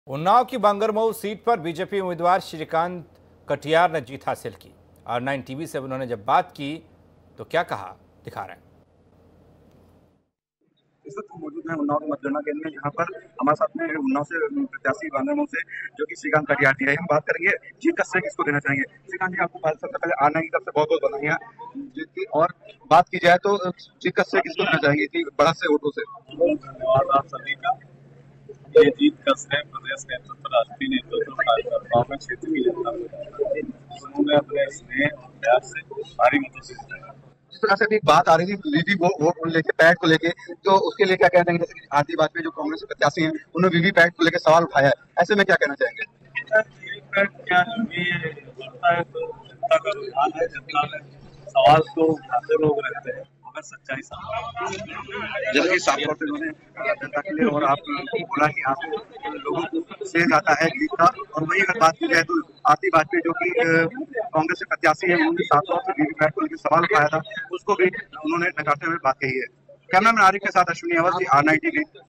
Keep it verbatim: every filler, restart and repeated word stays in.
उन्नाव की बांगरमऊ सीट पर बीजेपी उम्मीदवार श्रीकांत कटियार ने जीत हासिल की। आर नाइन टीवी से उन्होंने जब बात की तो क्या कहा, दिखा रहे हैं। इस वक्त मौजूद है उन्नाव के मतगणना केंद्र में। यहाँ पर हमारे साथ में उन्नाव से प्रत्याशी बांगरमऊ से जो कि श्रीकांत कटियार जी है, हम बात करेंगे जीत का श्रेय किसको देना चाहेंगे। श्रीकांत जी, आपको सबसे पहले आर नाइन की तरफ से बहुत बहुत बधाई जीत की। और बात की जाए तो जीत का श्रेय किसको देना चाहेंगे इतनी बड़ा से वोटों से? धन्यवाद आप सभी का। ये जीत का श्रेय प्रदेश नेतृत्व, राष्ट्रीय नेतृत्व, कार्यकर्ताओं में, क्षेत्र की जनता को। उन्होंने अपने स्नेह और प्यार से भारी मतों से जिताया। जिस तरह से अभी बात आ रही थी वीवी वोट को लेके, पैट को लेके, तो उसके लिए क्या कहना है? जैसे कि आरती वाजपेयी जो कांग्रेस के प्रत्याशी हैं, उन्होंने वीवी पैट को लेकर सवाल उठाया है, ऐसे में क्या कहना चाहेंगे? क्या ये होता है तो जनता का रुझान है, जनता में सवाल तो उठाते लोग रहते हैं, मगर सच्चाई सामने। जैसे कि साफ तौर से उन्होंने जनता के लिए और आप बोला कि आप लोगों को श्रेय जाता है जीत का। और वही अगर बात की जाए तो आरती वाजपेयी जो कि कांग्रेस के प्रत्याशी है, उन्होंने साफ तौर से वीवीपैट को लेकर सवाल उठाया था, उसको भी उन्होंने नकारते हुए बात कही है। कैमरामैन आरिफ के साथ Ashwini Awasthi, R nine TV.